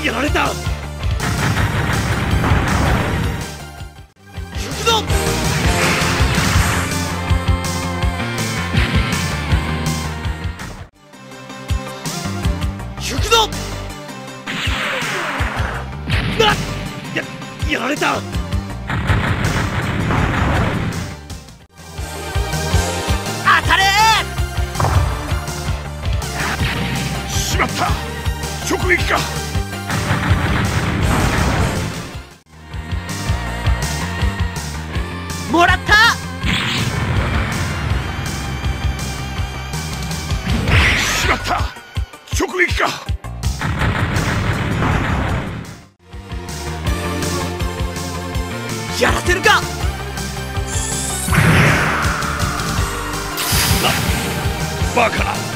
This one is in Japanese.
やられた。行くぞ。行くぞ。やられた。当たれ。しまった。直撃か。もらった。しまった。直撃か。やらせるか。バカな。